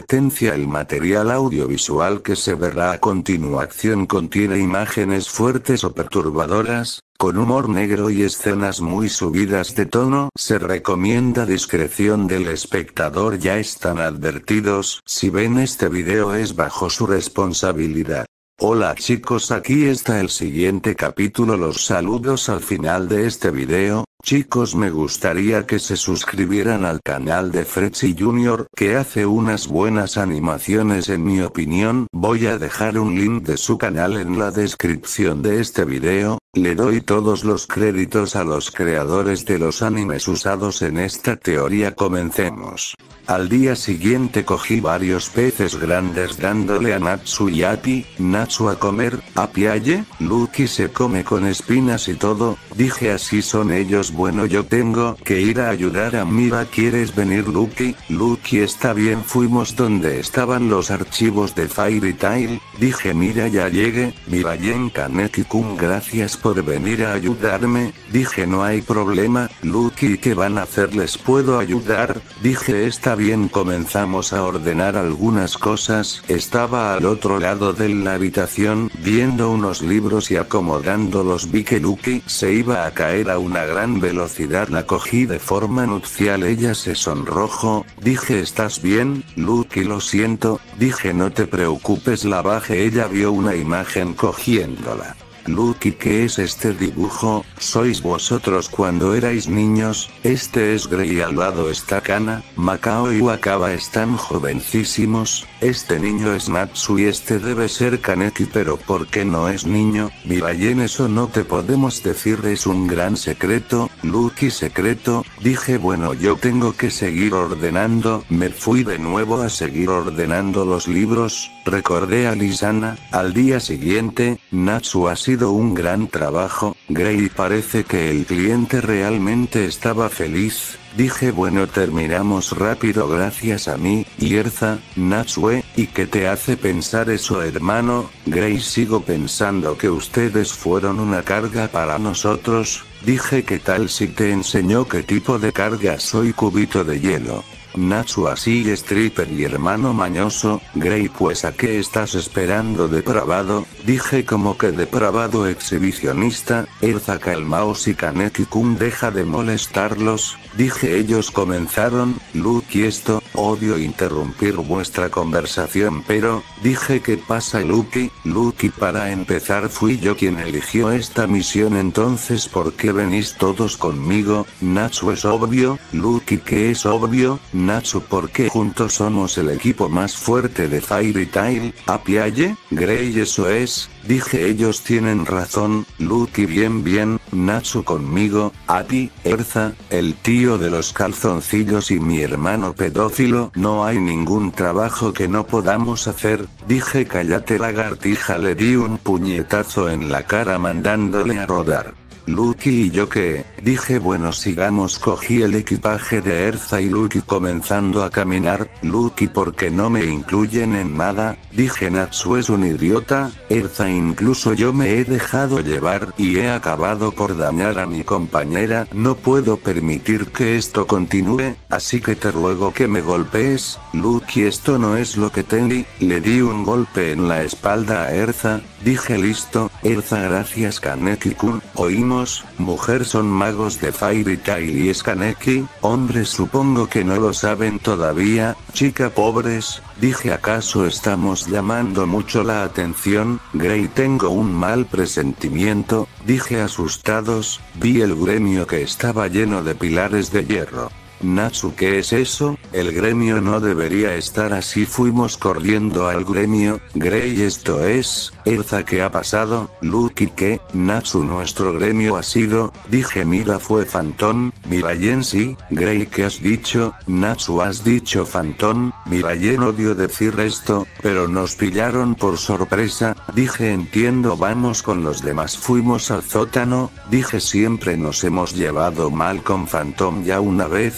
Advertencia: el material audiovisual que se verá a continuación contiene imágenes fuertes o perturbadoras, con humor negro y escenas muy subidas de tono. Se recomienda discreción del espectador. Ya están advertidos. Si ven este video es bajo su responsabilidad. Hola chicos, aquí está el siguiente capítulo. Los saludos al final de este video. Chicos, me gustaría que se suscribieran al canal de Fredzy Jr., que hace unas buenas animaciones en mi opinión. Voy a dejar un link de su canal en la descripción de este video. Le doy todos los créditos a los creadores de los animes usados en esta teoría. Comencemos. Al día siguiente cogí varios peces grandes dándole a Natsu y Api. Natsu a comer, Api aye, Lucky se come con espinas y todo. Dije: así son ellos. Bueno, yo tengo que ir a ayudar a Mira. ¿Quieres venir, Lucky? Lucky: está bien. Fuimos donde estaban los archivos de Fairy Tail. Dije: mira, ya llegué. Mirayen Kaneki-kun, gracias por venir a ayudarme. Dije: no hay problema, Lucky. ¿Qué van a hacer? ¿Les puedo ayudar? Dije: está bien. Comenzamos a ordenar algunas cosas. Estaba al otro lado de la habitación, viendo unos libros y acomodándolos. Vi que Lucky se iba a caer a una gran velocidad. La cogí de forma nupcial. Ella se sonrojó. Dije: ¿estás bien, Lucky? Lo siento. Dije: no te preocupes. La bajé. Ella vio una imagen cogiéndola. Lucky, ¿qué es este dibujo? ¿Sois vosotros cuando erais niños? Este es Grey, al lado está Kana, Makao y Wakaba, están jovencísimos. Este niño es Natsu y este debe ser Kaneki, pero ¿por qué no es niño? Mirayen, eso no te podemos decir, es un gran secreto. Lucky: secreto. Dije: bueno, yo tengo que seguir ordenando. Me fui de nuevo a seguir ordenando los libros. Recordé a Lisana. Al día siguiente, Natsu: ha sido un gran trabajo, Grey. Parece que el cliente realmente estaba feliz. Dije: bueno, terminamos rápido gracias a mí y Erza. Natsue: ¿y qué te hace pensar eso, hermano? Grey: sigo pensando que ustedes fueron una carga para nosotros. Dije: ¿qué tal si te enseño qué tipo de carga soy? Cubito de hielo. Natsu: así, stripper y hermano mañoso. Grey: pues ¿a qué estás esperando, depravado? Dije: como que depravado, exhibicionista. Erza: calmaos y Kaneki-kun deja de molestarlos. Dije: ellos comenzaron. Lucky: esto, odio interrumpir vuestra conversación, pero, dije: ¿qué pasa, Lucky? Lucky: para empezar fui yo quien eligió esta misión, entonces ¿por qué venís todos conmigo? Natsu: es obvio. Lucky: ¿qué es obvio? Natsu: porque juntos somos el equipo más fuerte de Fairy Tail. Api aye, Grey: eso es. Dije: ellos tienen razón. Lucky: bien bien. Natsu: conmigo, Api, Erza, el tío de los calzoncillos y mi hermano pedófilo. No hay ningún trabajo que no podamos hacer. Dije: cállate, lagartija. Le di un puñetazo en la cara mandándole a rodar. Lucky: ¿y yo qué? Dije: bueno, sigamos. Cogí el equipaje de Erza y Lucky comenzando a caminar. Lucky: ¿por qué no me incluyen en nada? Dije: Natsu es un idiota. Erza: incluso yo me he dejado llevar y he acabado por dañar a mi compañera. No puedo permitir que esto continúe, así que te ruego que me golpees. Lucky: esto no es lo que te Le di un golpe en la espalda a Erza. Dije: listo. Erza: gracias, Kaneki-kun. Oímos, mujer, son magos de Fairy Tail y es Kaneki. Hombres, supongo que no lo saben todavía. Chica, pobres. Dije: ¿acaso estamos llamando mucho la atención? Grey: tengo un mal presentimiento. Dije asustados. Vi el gremio que estaba lleno de pilares de hierro. Natsu: ¿qué es eso? El gremio no debería estar así. Fuimos corriendo al gremio. Grey: esto es. Erza: ¿qué ha pasado? Lucky: ¿qué? Natsu: nuestro gremio ha sido. Dije: mira, fue Phantom. Mirayen: sí. Grey: ¿qué has dicho? Natsu: has dicho Phantom. Mirayen: odio decir esto, pero nos pillaron por sorpresa. Dije: entiendo, vamos con los demás. Fuimos al sótano. Dije: siempre nos hemos llevado mal con Phantom ya una vez.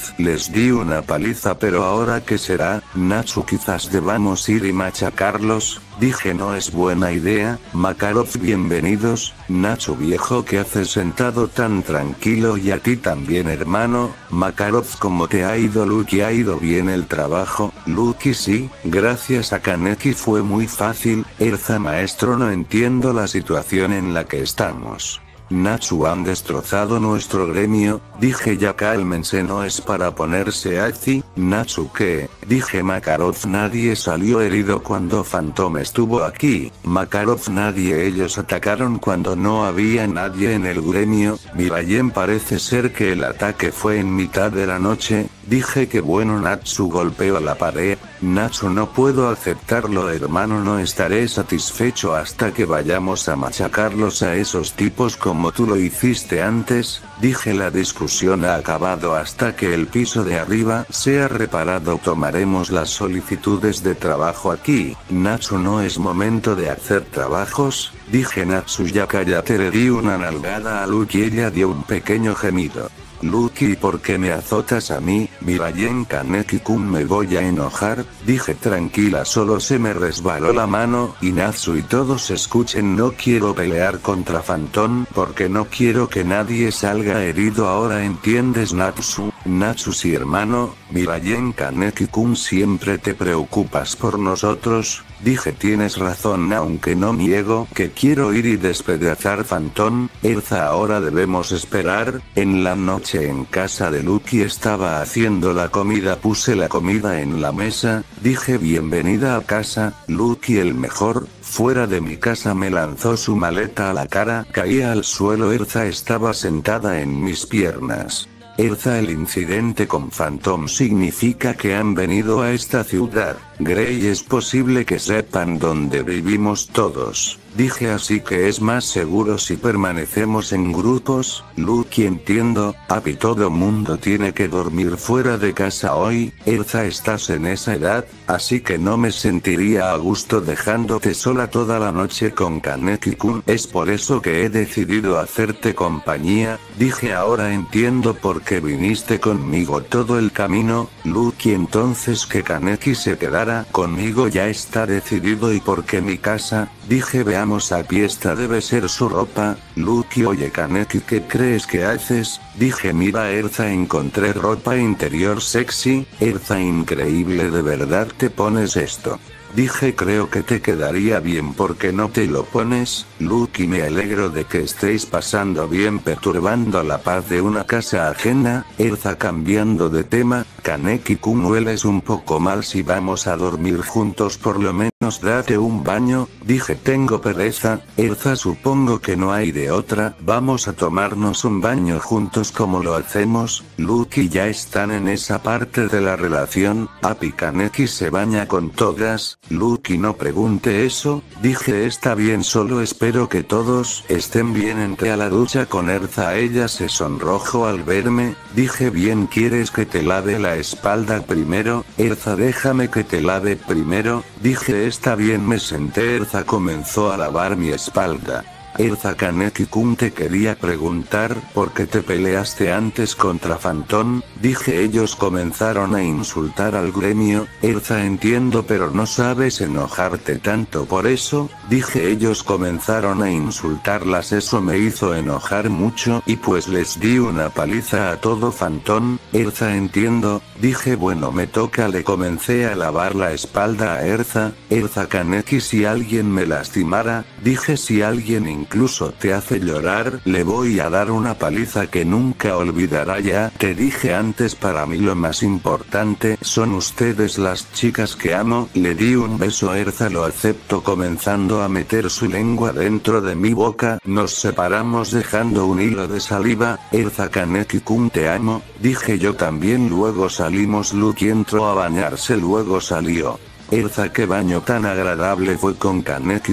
les di una paliza, pero ahora ¿qué será? Natsu, quizás debamos ir y machacarlos. Dije, no es buena idea. Makarov, bienvenidos. Natsu, viejo, ¿qué haces sentado tan tranquilo? Y a ti también, hermano. Makarov, ¿cómo te ha ido? Luki, ¿ha ido bien el trabajo? Luki, sí, gracias a Kaneki fue muy fácil. Erza, maestro, no entiendo la situación en la que estamos. Natsu, han destrozado nuestro gremio. Dije, ya cálmense, no es para ponerse así. Natsu, ¿qué? Dije, Makarov, nadie salió herido cuando Phantom estuvo aquí. Makarov, nadie, ellos atacaron cuando no había nadie en el gremio. Mirayen, parece ser que el ataque fue en mitad de la noche. Dije que bueno. Natsu golpeó la pared. Natsu, no puedo aceptarlo, hermano, no estaré satisfecho hasta que vayamos a machacarlos a esos tipos como tú lo hiciste antes. Dije, la discusión ha acabado hasta que el piso de arriba sea reparado. Tomaremos las solicitudes de trabajo aquí. Natsu, no es momento de hacer trabajos. Dije, Natsu, ya cállate. Le di una nalgada a Luki y ella dio un pequeño gemido. Luki, ¿por qué me azotas a mí? Mirayen, Kaneki-kun, me voy a enojar. Dije, tranquila, solo se me resbaló la mano. Y Natsu y todos escuchen, no quiero pelear contra Phantom porque no quiero que nadie salga herido. Ahora entiendes, Natsu. Natsu, sí, hermano. Mirayen, Kaneki-kun, siempre te preocupas por nosotros. Dije, tienes razón, aunque no niego que quiero ir y despedazar Phantom. Erza, ahora debemos esperar. En la noche en casa de Luki estaba haciendo la comida, puse la comida en la mesa. Dije, bienvenida a casa, Luki el mejor. Fuera de mi casa me lanzó su maleta a la cara, caía al suelo. Erza estaba sentada en mis piernas. Erza, el incidente con Phantom significa que han venido a esta ciudad. Grey, es posible que sepan dónde vivimos todos. Dije, así que es más seguro si permanecemos en grupos. Luki, entiendo. Papi, todo mundo tiene que dormir fuera de casa hoy. Erza, estás en esa edad, así que no me sentiría a gusto dejándote sola toda la noche con Kaneki-kun. Es por eso que he decidido hacerte compañía. Dije, ahora entiendo por qué viniste conmigo todo el camino. Luki, entonces que Kaneki se quedara conmigo ya está decidido. ¿Y por qué mi casa? Dije, veamos a pie, esta debe ser su ropa. Luki, oye Kaneki, ¿qué crees que haces? Dije, mira Erza, encontré ropa interior sexy. Erza, increíble, ¿de verdad te pones esto? Dije, creo que te quedaría bien, ¿por qué no te lo pones? Luki, me alegro de que estéis pasando bien perturbando la paz de una casa ajena. Erza, cambiando de tema, Kaneki-kun, hueles un poco mal, si vamos a dormir juntos por lo menos date un baño. Dije, tengo pereza. Erza, supongo que no hay de otra, vamos a tomarnos un baño juntos como lo hacemos. Luki, ya están en esa parte de la relación. Api, Kaneki se baña con todas. Luki, no pregunte eso. Dije, está bien, solo espero que todos estén bien. Entré a la ducha con Erza, ella se sonrojó al verme. Dije, bien, ¿quieres que te lave la espalda primero? Erza, déjame que te lave primero. Dije, está bien, me senté. Erza comenzó a lavar mi espalda. Erza, Kaneki-kun, te quería preguntar, ¿por qué te peleaste antes contra Phantom? Dije, ellos comenzaron a insultar al gremio. Erza, entiendo, pero no sabes enojarte tanto por eso. Dije, ellos comenzaron a insultarlas, eso me hizo enojar mucho y pues les di una paliza a todo Phantom. Erza, entiendo. Dije, bueno, me toca, le comencé a lavar la espalda a Erza. Erza, Kaneki, si alguien me lastimara, dije, si alguien incluso te hace llorar, le voy a dar una paliza que nunca olvidará. Ya te dije antes, para mí lo más importante son ustedes, las chicas que amo. Le di un beso a Erza, lo aceptó comenzando a meter su lengua dentro de mi boca. Nos separamos dejando un hilo de saliva. Erza, Kaneki-kun, te amo. Dije, yo también. Luego salimos. Luki entró a bañarse, luego salió. Erza, qué baño tan agradable fue con Kaneki-kun.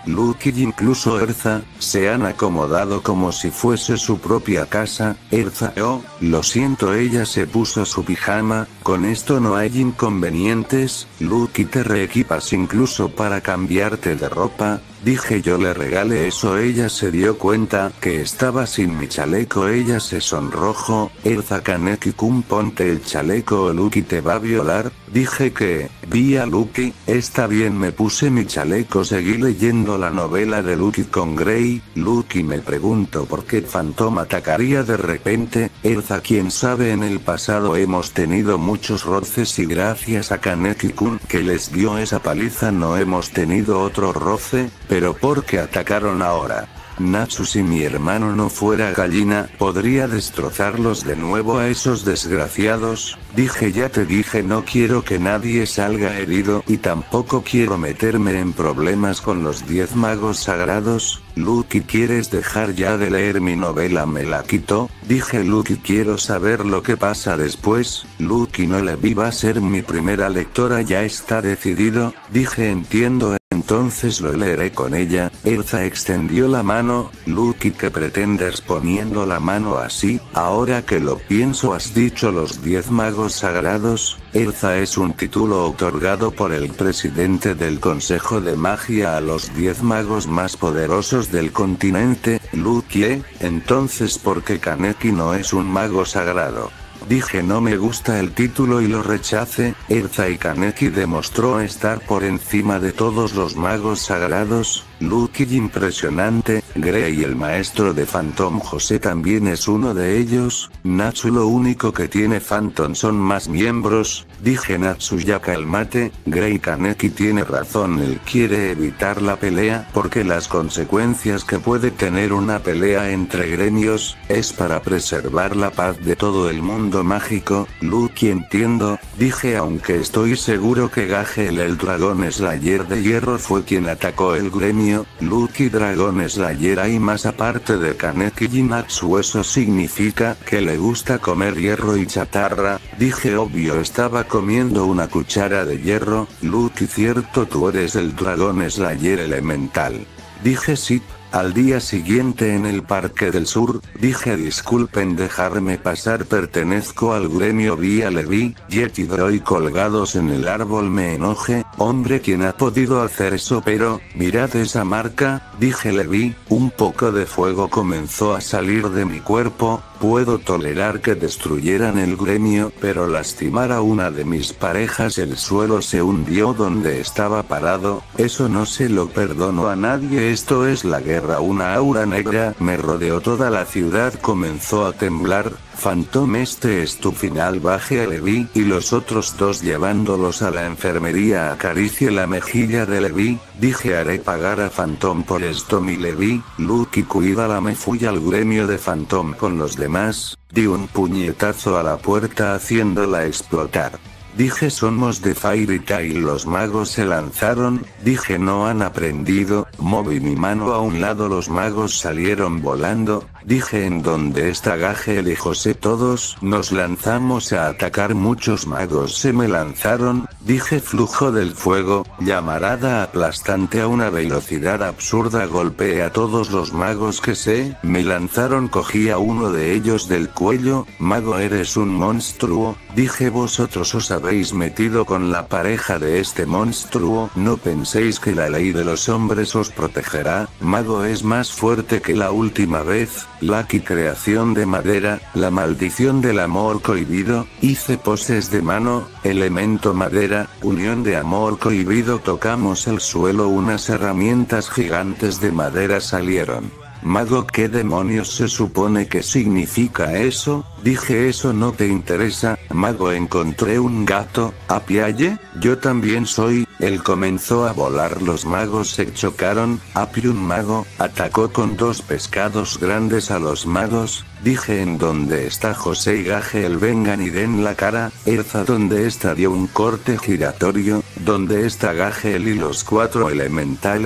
Luke y incluso Erza, se han acomodado como si fuese su propia casa. Erza, oh, lo siento, ella se puso su pijama, con esto no hay inconvenientes, Luke, y te reequipas incluso para cambiarte de ropa. Dije yo le regalé eso, ella se dio cuenta que estaba sin mi chaleco, ella se sonrojó. Erza, Kaneki-kun, ponte el chaleco o Luke te va a violar. Dije que, vi a Luke, está bien, me puse mi chaleco, seguí leyendo la novela de Luke con Grey. Luke, y me pregunto por qué Phantom atacaría de repente. Erza, quién sabe, en el pasado hemos tenido muchos roces y gracias a Kaneki-kun que les dio esa paliza no hemos tenido otro roce. Pero ¿por qué atacaron ahora? Natsu, si mi hermano no fuera gallina, podría destrozarlos de nuevo a esos desgraciados. Dije, ya te dije, no quiero que nadie salga herido y tampoco quiero meterme en problemas con los 10 magos sagrados. Luke, ¿quieres dejar ya de leer mi novela? Me la quitó. Dije, Luke, quiero saber lo que pasa después. Luke, no le vi, va a ser mi primera lectora, ya está decidido. Dije, entiendo, entonces lo leeré con ella. Erza extendió la mano. Luke, ¿qué pretendes poniendo la mano así? Ahora que lo pienso, has dicho los 10 magos sagrados. Erza, es un título otorgado por el presidente del Consejo de Magia a los 10 magos más poderosos del continente. Luke, entonces ¿por qué Kaneki no es un mago sagrado? Dije, no me gusta el título y lo rechacé. Erza, y Kaneki demostró estar por encima de todos los magos sagrados. Luke, impresionante. Grey, el maestro de Phantom José, también es uno de ellos. Natsu, lo único que tiene Phantom son más miembros. Dije, Natsu, ya cálmate. Grey, Kaneki tiene razón, él quiere evitar la pelea porque las consecuencias que puede tener una pelea entre gremios es para preservar la paz de todo el mundo mágico. Luke, entiendo. Dije, aunque estoy seguro que Gagel, el dragón Slayer de hierro, fue quien atacó el gremio. Luke, y dragón Slayer hay más aparte de Kaneki y Natsu, eso significa que le gusta comer hierro y chatarra. Dije, obvio, estaba comiendo una cuchara de hierro. Luke, cierto, tú eres el dragón Slayer elemental. Dije, sí. Al día siguiente en el Parque del Sur, dije, disculpen dejarme pasar, pertenezco al gremio Vía Levi, Jet y Droid colgados en el árbol, me enojé. Hombre, ¿quién ha podido hacer eso? Pero, mirad esa marca, dije Levi, un poco de fuego comenzó a salir de mi cuerpo. Puedo tolerar que destruyeran el gremio, pero lastimar a una de mis parejas, el suelo se hundió donde estaba parado, eso no se lo perdono a nadie, esto es la guerra, una aura negra me rodeó toda la ciudad, comenzó a temblar. Phantom, este es tu final, bajé a Levi y los otros dos llevándolos a la enfermería, acaricie la mejilla de Levi, dije, haré pagar a Phantom por esto, mi Levi. Luke, y cuídala. Me fui al gremio de Phantom con los demás, di un puñetazo a la puerta haciéndola explotar. Dije, somos de Fairy Tail, los magos se lanzaron. Dije, no han aprendido. Moví mi mano a un lado, los magos salieron volando. Dije, ¿en dónde está Gagel y José? Todos nos lanzamos a atacar, muchos magos se me lanzaron. Dije, flujo del fuego, llamarada aplastante a una velocidad absurda, golpeé a todos los magos que me lanzaron, cogí a uno de ellos del cuello. Mago, eres un monstruo. Dije, vosotros os habéis metido con la pareja de este monstruo, no penséis que la ley de los hombres os protegerá. Mago es más fuerte que la última vez. Lucky, creación de madera, la maldición del amor cohibido, hice poses de mano, elemento madera, unión de amor cohibido, tocamos el suelo, unas herramientas gigantes de madera salieron. Mago, ¿qué demonios se supone que significa eso? Dije, eso no te interesa. Mago, encontré un gato. ¿Apiaye? Yo también soy. Él comenzó a volar, los magos se chocaron. Api, un mago, atacó con dos pescados grandes a los magos. Dije, ¿en dónde está José y Gagel? Vengan y den la cara. Erza, ¿dónde está? Dio un corte giratorio. ¿Dónde está Gagel y los 4 elementales?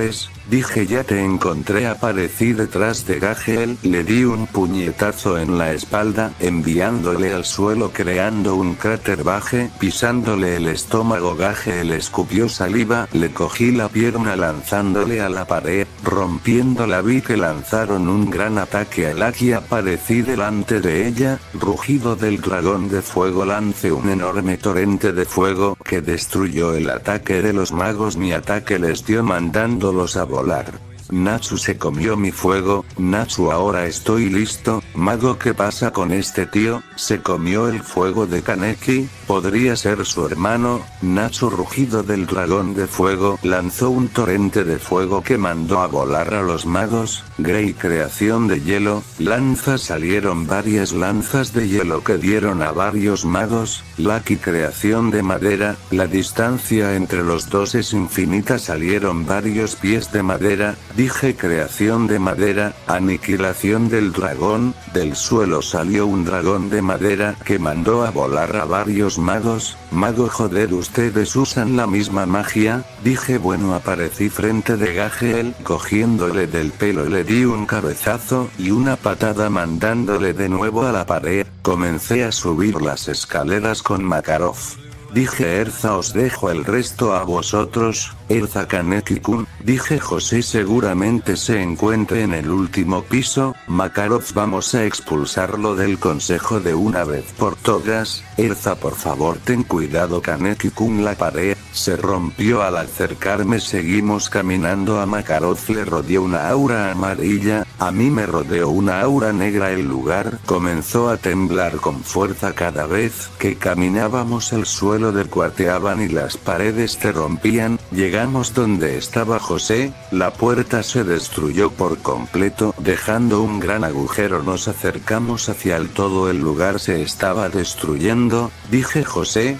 Dije ya te encontré. Aparecí detrás de Gagel, le di un puñetazo en la espalda, enviándole al suelo creando un cráter baje, pisándole el estómago. Gagel escupió saliva, le cogí la pierna lanzándole a la pared, rompiéndola. Vi que lanzaron un gran ataque a Lucky. Aparecí delante de ella, rugido del dragón de fuego. Lancé un enorme torrente de fuego, que destruyó el ataque de los magos. Mi ataque les dio mandándolos a volar. Natsu se comió mi fuego. Natsu, ahora estoy listo. Mago, ¿qué pasa con este tío? Se comió el fuego de Kaneki. ¿Podría ser su hermano? Natsu, rugido del dragón de fuego, lanzó un torrente de fuego que mandó a volar a los magos. Grey, creación de hielo, lanza. Salieron varias lanzas de hielo que dieron a varios magos. Lucky, creación de madera, la distancia entre los dos es infinita. Salieron varios pies de madera. Dije creación de madera, aniquilación del dragón. Del suelo salió un dragón de madera que mandó a volar a varios magos. Mago, joder, ustedes usan la misma magia. Dije bueno, aparecí frente de Gagel, cogiéndole del pelo le di un cabezazo y una patada mandándole de nuevo a la pared. Comencé a subir las escaleras con Makarov. Dije Erza, os dejo el resto a vosotros. Erza, Kaneki-kun, dije José seguramente se encuentre en el último piso. Makarov, vamos a expulsarlo del consejo de una vez por todas. Erza, por favor ten cuidado. Kaneki-kun, la pared se rompió al acercarme. Seguimos caminando. A Makarov le rodeó una aura amarilla, a mí me rodeó una aura negra. El lugar comenzó a temblar con fuerza cada vez que caminábamos. El suelo descuarteaban y las paredes se rompían. Llegamos donde estaba José, la puerta se destruyó por completo, dejando un gran agujero. Nos acercamos hacia el todo el lugar se estaba destruyendo. Dije José,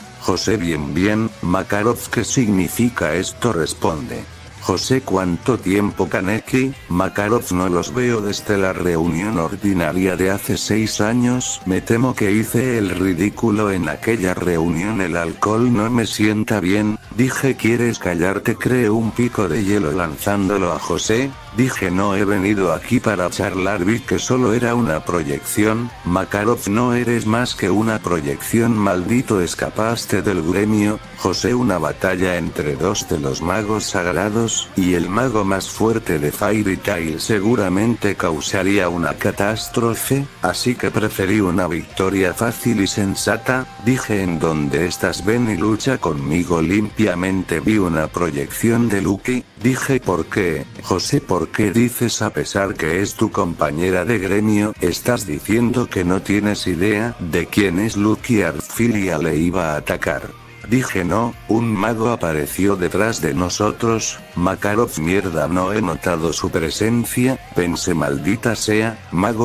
bien. Makarov, ¿qué significa esto? Responde. José, ¿cuánto tiempo? Kaneki, Makarov, no los veo desde la reunión ordinaria de hace 6 años. Me temo que hice el ridículo en aquella reunión. El alcohol no me sienta bien. Dije, ¿quieres callarte? Creé un pico de hielo lanzándolo a José. Dije, no he venido aquí para charlar. Vi que solo era una proyección. Makarov, no eres más que una proyección. Maldito, escapaste del gremio. José, una batalla entre dos de los magos sagrados, y el mago más fuerte de Fairy Tail seguramente causaría una catástrofe, así que preferí una victoria fácil y sensata. Dije, ¿en dónde estás? Ven y lucha conmigo limpiamente. Vi una proyección de Lucky. Dije, ¿por qué? José, ¿por qué dices a pesar que es tu compañera de gremio? ¿Estás diciendo que no tienes idea de quién es Lucky? Arfilia le iba a atacar. Dije, no, un mago apareció detrás de nosotros. Makarov, mierda, no he notado su presencia. Pensé, maldita sea, mago,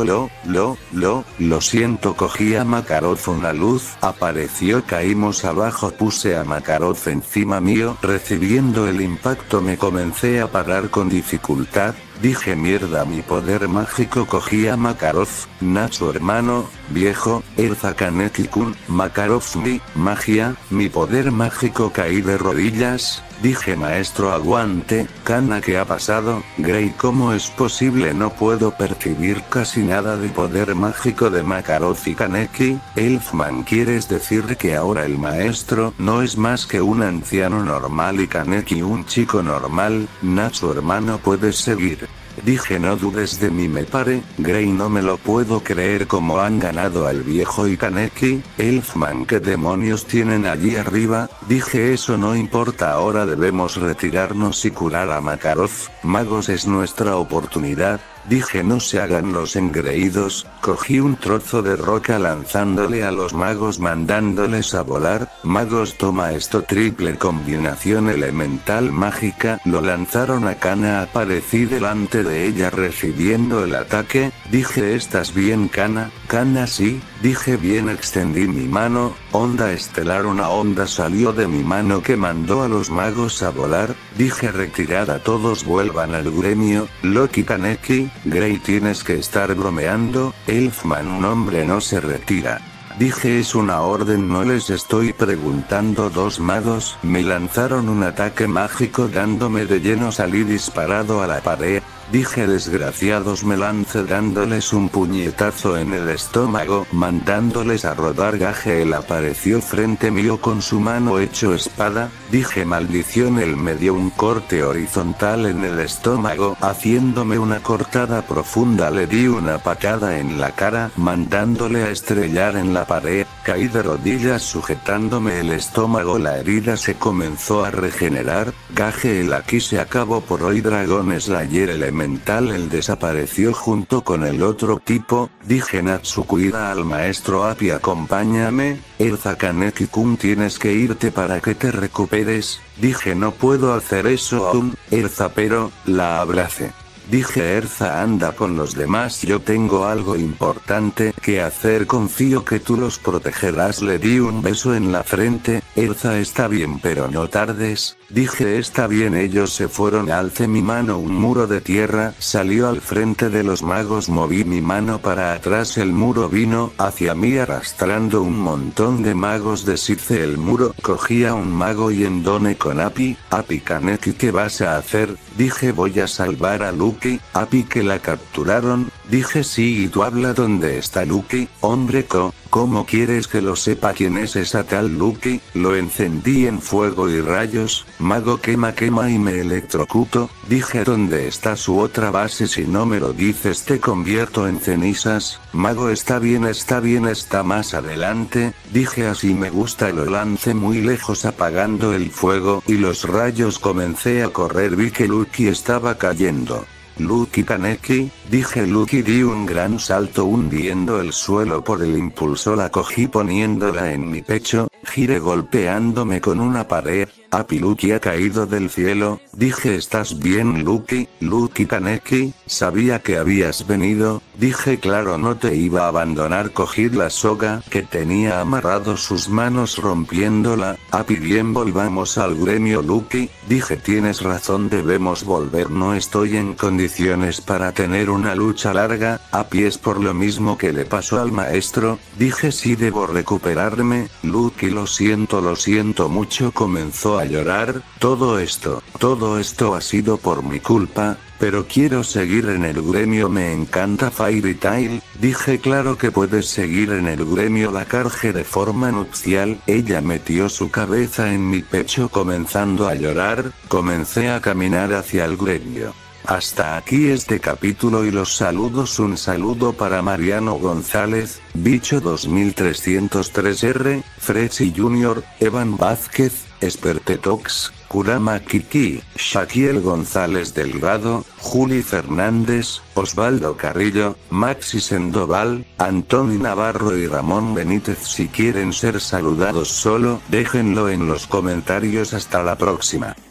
lo siento. Cogí a Makarov, una luz apareció, caímos abajo. Puse a Makarov encima mío, recibiendo el impacto me comencé a parar con dificultad. Dije, mierda, mi poder mágico. Cogí a Makarov, Natsu, hermano viejo, Erza, Kaneki-kun, Makarov, mi magia, mi poder mágico. Caí de rodillas. Dije, maestro, aguante. Kana, ¿qué ha pasado? Grey, ¿cómo es posible? No puedo percibir casi nada de poder mágico de Makarov y Kaneki. Elfman, ¿quieres decir que ahora el maestro no es más que un anciano normal y Kaneki un chico normal? Natsu, hermano, puedes seguir. Dije, no dudes de mí. Me paré. Grey, no me lo puedo creer. ¿Cómo han ganado al viejo y Kaneki? Elfman, ¿qué demonios tienen allí arriba? Dije, eso no importa, ahora debemos retirarnos y curar a Makarov. Magos, es nuestra oportunidad. Dije, no se hagan los engreídos. Cogí un trozo de roca lanzándole a los magos mandándoles a volar. Magos, toma esto. Triple combinación elemental mágica. Lo lanzaron a Kana. Aparecí delante de ella recibiendo el ataque. Dije, ¿estás bien, Kana? Kana, sí. Dije, bien. Extendí mi mano. Onda estelar. Una onda salió de mi mano que mandó a los magos a volar. Dije, retirada, todos vuelvan al gremio. Loki, Kaneki. Grey, tienes que estar bromeando. Elfman, un hombre no se retira. Dije es una orden, no les estoy preguntando. Dos magos me lanzaron un ataque mágico dándome de lleno, salí disparado a la pared. Dije desgraciados, me lancé dándoles un puñetazo en el estómago, mandándoles a rodar. Gagel apareció frente mío con su mano hecho espada. Dije maldición, él me dio un corte horizontal en el estómago, haciéndome una cortada profunda. Le di una patada en la cara, mandándole a estrellar en la pared. Caí de rodillas sujetándome el estómago, la herida se comenzó a regenerar. Gagel aquí se acabó por hoy. Dragon Slayer elemental, él desapareció junto con el otro tipo. Dije Natsu, cuida al maestro Api, acompáñame. Erza Kaneki-kun, tienes que irte para que te recuperes. Dije no puedo hacer eso aún, Erza, pero la abracé. Dije Erza, anda con los demás, yo tengo algo importante que hacer, confío que tú los protegerás. Le di un beso en la frente. Erza, está bien pero no tardes. Dije está bien. Ellos se fueron. Alcé mi mano, un muro de tierra salió al frente de los magos, moví mi mano para atrás, el muro vino hacia mí arrastrando un montón de magos. Deshice el muro, cogí a un mago y endoné con Api. Api Kaneki, ¿qué vas a hacer? Dije voy a salvar a Lucky. Api, que la capturaron. Dije sí, y tú habla dónde está Lucky, hombre. ¿Cómo quieres que lo sepa quién es esa tal Lucky? Lo encendí en fuego y rayos. Mago, quema y me electrocuto. Dije ¿dónde está su otra base? Si no me lo dices te convierto en cenizas. Mago, está bien, está más adelante. Dije así me gusta. Lo lancé muy lejos apagando el fuego y los rayos. Comencé a correr, vi que Lucky estaba cayendo. Lucky Kaneki, dije Lucky, di un gran salto hundiendo el suelo por el impulso, la cogí poniéndola en mi pecho, giré golpeándome con una pared. Api, Lucky ha caído del cielo. Dije ¿estás bien Lucky? Lucky Kaneki, sabía que habías venido. Dije claro, no te iba a abandonar. Cogí la soga que tenía amarrado sus manos rompiéndola. Api, bien, volvamos al gremio Lucky. Dije tienes razón, debemos volver, no estoy en condiciones para tener una lucha larga. Api, es por lo mismo que le pasó al maestro. Dije sí, debo recuperarme. Lucky, lo siento mucho. Comenzó a llorar. Todo esto ha sido por mi culpa, pero quiero seguir en el gremio, me encanta Fairy Tail. Dije claro que puedes seguir en el gremio. La cargué de forma nupcial. Ella metió su cabeza en mi pecho comenzando a llorar. Comencé a caminar hacia el gremio. Hasta aquí este capítulo y los saludos. Un saludo para Mariano González, Bicho 2303R, Fresi Jr., Evan Vázquez, Espertetox, Kurama Kiki, Shaquiel González Delgado, Juli Fernández, Osvaldo Carrillo, Maxi Sandoval, Antoni Navarro y Ramón Benítez. Si quieren ser saludados solo, déjenlo en los comentarios. Hasta la próxima.